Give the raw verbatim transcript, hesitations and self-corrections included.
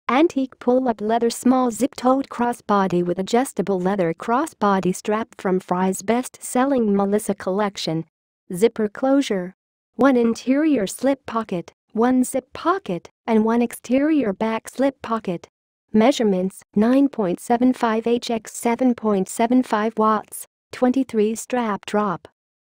Antique pull-up leather small zip-toed crossbody with adjustable leather crossbody strap from Fry's best-selling Melissa collection. Zipper closure. One interior slip pocket, one zip pocket, and one exterior back slip pocket. Measurements: nine point seven five inches by seven point seven five watts, twenty-three strap drop.